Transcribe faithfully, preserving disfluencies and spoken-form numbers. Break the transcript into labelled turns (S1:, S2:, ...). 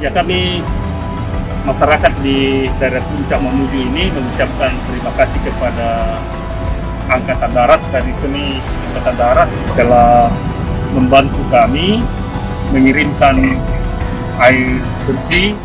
S1: Ya, kami masyarakat di daerah Puncak Mamuju ini mengucapkan terima kasih kepada Angkatan Darat dari sini. Angkatan Darat telah membantu kami mengirimkan air bersih